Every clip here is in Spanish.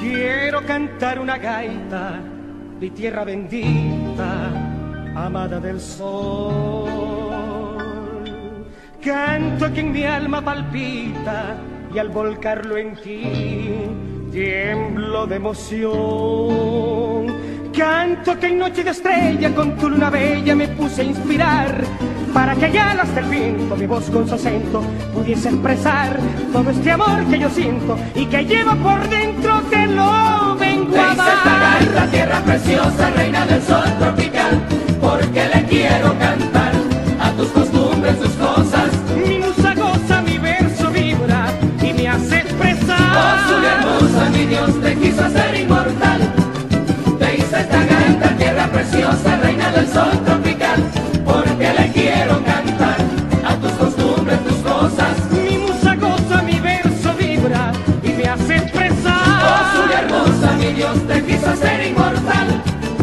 Quiero cantar una gaita, mi tierra bendita, amada del sol. Canto que en mi alma palpita y al volcarlo en ti tiemblo de emoción. Canto que en noche de estrella con tu luna bella me puse a inspirar para que allá hasta el viento mi voz con su acento pudiese expresar todo este amor que yo siento y que llevo por dentro, te lo vengo a dar. Esta gaita, tierra preciosa, reina del sol tropical, porque le quiero cantar a tus costumbres, tus cosas. Mi musa goza, mi verso vibra y me hace expresar. Oh, Zulia hermosa, mi Dios te quiso hacer inmortal. Te hice esta gaita, tierra preciosa, reina del sol tropical, porque le quiero cantar a tus costumbres, tus cosas. Mi musa goza, mi verso vibra y me hace expresar. Oh, Zulia hermosa, mi Dios te quiso hacer inmortal.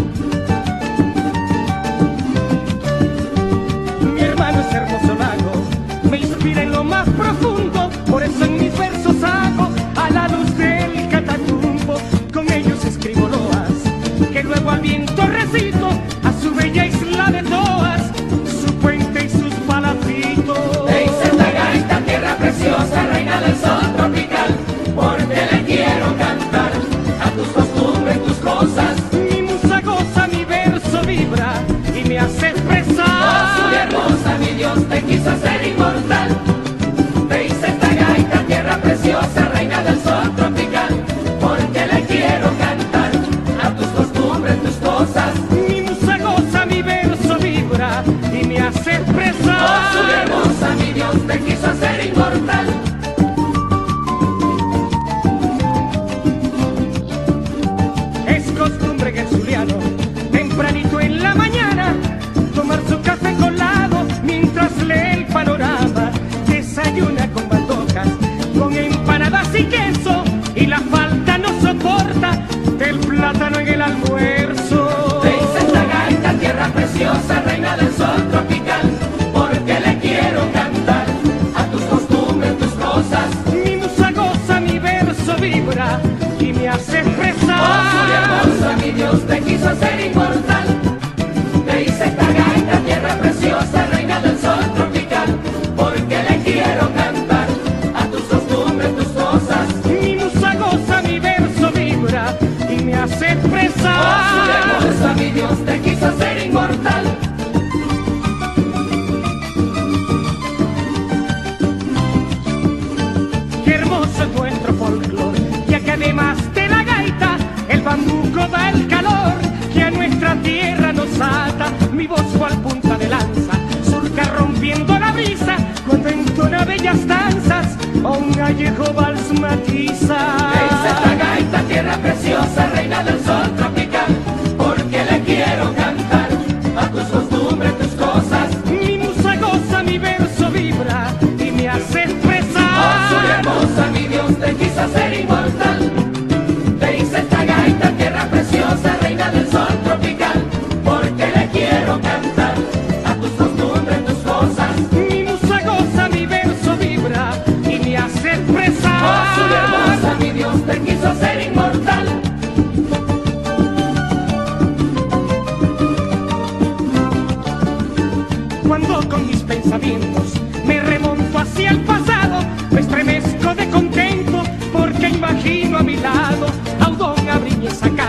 Mi hermano es hermoso lago, me inspira en lo más profundo, por eso en mis versos hago a la luz del catacumbo. Con ellos escribo loas, que luego al viento recito a su bella isla de Toas, su puente y sus palacitos. Te hice esta gaita, tierra preciosa, reina del sol tropical, porque le quiero cantar a tus costumbres, tus cosas. Mi musa goza, mi verso vibra y me hace expresar. Oh, Zulia hermosa, mi Dios te quiso hacer inmortal. Te hice esta gaita, tierra preciosa, reina del sol tropical, porque le quiero cantar a tus costumbres, tus cosas. Mi musa goza, mi verso vibra y me hace expresar. Oh, Zulia hermosa, mi Dios te quiso hacer inmortal. Es costumbre en el zuliano, tempranito en la mañana, tomar su café colado mientras lee el panorama. Desayuna con bandocas, con empanadas y queso, y la falta no soporta del plátano en el almuerzo. Te hice esta gaita, tierra preciosa, reina del sol tropical, porque le quiero cantar a tus costumbres, tus cosas. Mi musa goza, mi verso vibra y me hace expresar. Oh, Zulia hermosa, mi Dios te quiso hacer inmortal. Te hice esta gaita, tierra preciosa, reina del sol tropical, porque le quiero cantar a tus costumbres, tus cosas. Mi musa goza, mi verso vibra y me hace expresar. Oh, Zulia hermosa, mi Dios te quiso hacer inmortal. Qué hermoso es nuestro folclor, ya que además de la gaita, el bambuco da el calor que a nuestra tierra nos ata. Mi voz cual punta de lanza surca rompiendo la brisa cuando entona bellas danzas o un gallejo vals matiza. Te hice esta gaita, tierra preciosa, reina del sol tropical, porque le quiero cantar a tus costumbres, tus cosas. Mi musa goza, mi verso vibra y me hace expresar. Oh, Zulia hermosa, mi Dios te quiso hacer inmortal. Te hice esta gaita, tierra preciosa, reina del sol tropical, porque le quiero cantar a tus costumbres, tus cosas. Mi musa goza, mi verso vibra y me hace expresar. Oh, Zulia hermosa, mi Dios te quiso hacer inmortal. Cuando con mis pensamientos me remonto hacia el pasado, me estremezco de contento porque imagino a mi lado a Udón, a Briñesa,